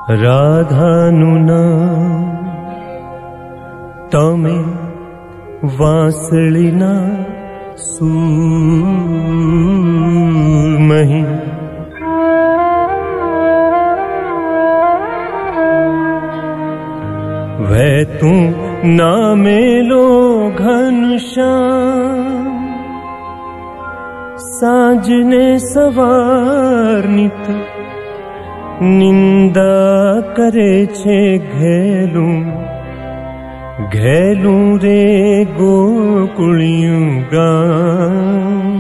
રાધાનું નામ તમે વાંસળીના સૂરમહી वह तू नामेलो घनश्याम साजने सवार नित निंदा करे छे घेलू घेलू रे गोकुळियों गाम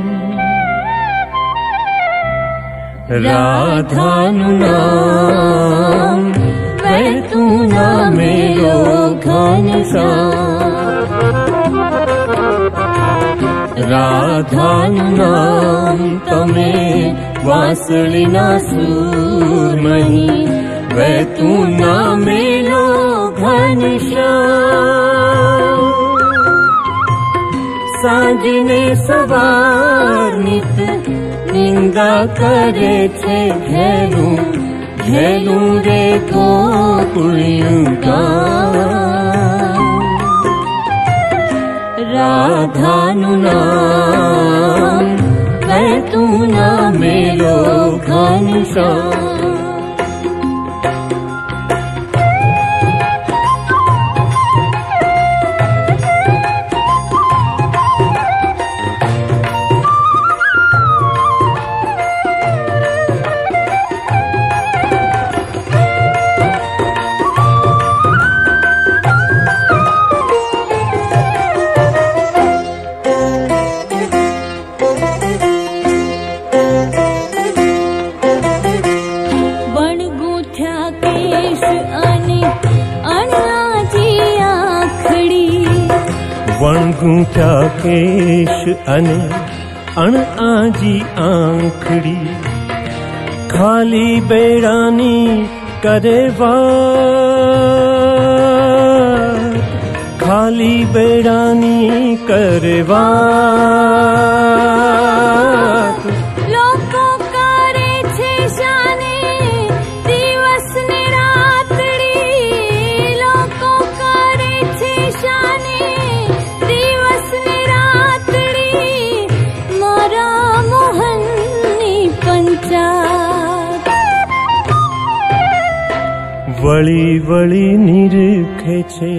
राधानु नाम वह तू नामेलो घनश्याम राधानु नाम तमे वासळीना सूरमही वह तू नामेलो घनश्याम सांजने सवार नित निंदा करे छे घेलू घेलू रे गोकुळियों गाम राधानु नाम वह तू नामेलो घनश्याम वणगूंठा केश अने अण आजी आंखड़ी खाली बेड़ानी करे वात खाली बेड़ानी करे वात लोको करे छे शाने दिवस ने रातड़ी लोको करे छे शाने दिवस ने रातड़ी मारा मोहननी पंचात वળી વળી નિરખે છે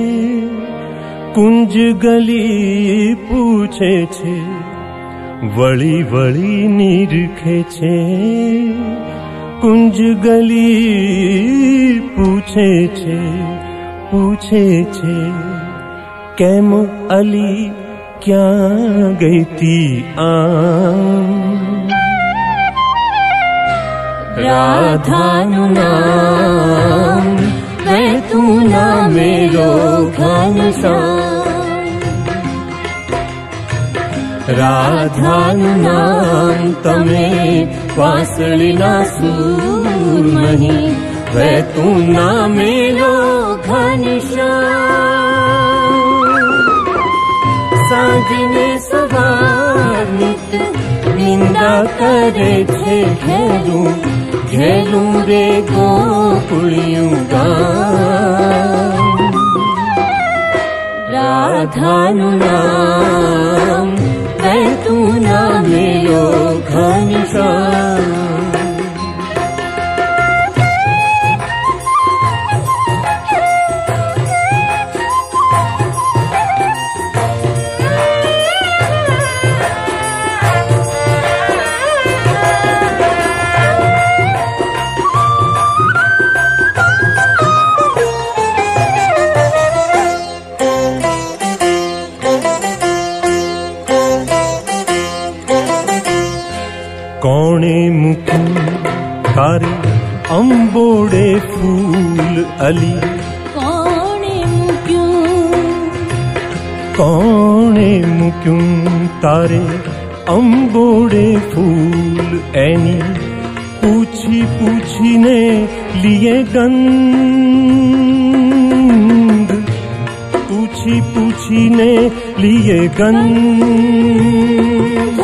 કુંજ ગલી પૂછે છે વળી વળી નિરખે છે કુંજ ગલી પૂછે છે કેમ અલી ક્યાં ગઈ તી राधानु नाम वह तू नामेलो घनश्याम राधानु नाम तमे वासळीना सूरमही वह तू नामेलो घनश्याम सांजने सवार नित निंदा करे छे घेलू घेलू रे गोकुळियों गाम राधानु नाम वह तू नामेलो घनश्याम कोणे मुक्यूं तारे अंबोड़े फूल अली कोणे मुक्यूं तारे अंबोड़े फूल एनी पूछी पूछी ने लिए गंध पूछी पूछी ने लिए गंध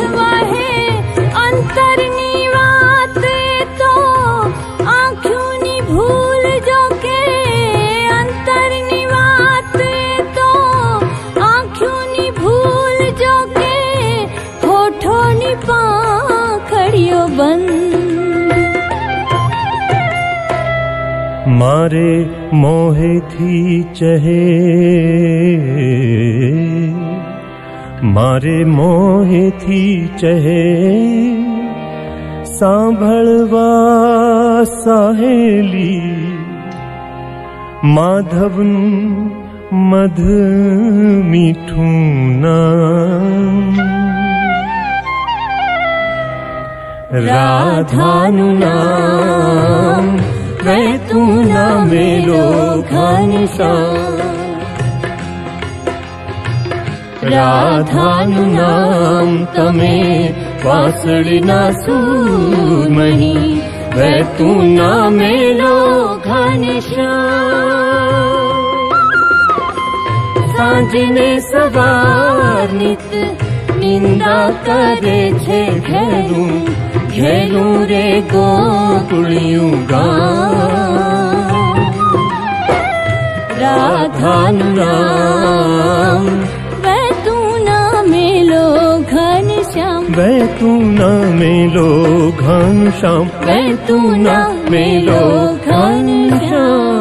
अंतरनी वात तो आँखों नी भूल पायो बंद। मारे मोहे थी चहे, मारे मोहे थी चहे, सांभळवा साहेली, माधवन मध मीठू नाम। राधानु नाम वैतू ना मेलो घनश्याम। राधानु नाम तमे वासळीना सूरमणी, वैतू ना मेलो घनश्याम। सांजने सवार नित निंदा करे छे घेरू, घेरू रे गोकुळियूं गाम। राधानु नाम वैतू ना मेलो घनश्याम। वैतू ना मेलो घनश्याम, वैतू ना मेलो घनश्याम।